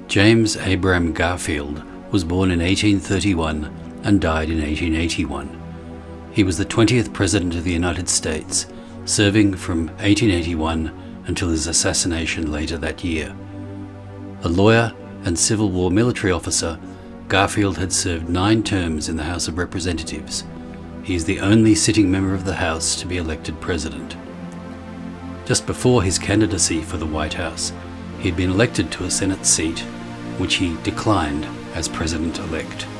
James Abram Garfield was born in 1831 and died in 1881. He was the 20th President of the United States, serving from 1881 until his assassination later that year. A lawyer and Civil War military officer, Garfield had served 9 terms in the House of Representatives. He is the only sitting member of the House to be elected president. Just before his candidacy for the White House, he had been elected to a Senate seat, which he declined as president-elect.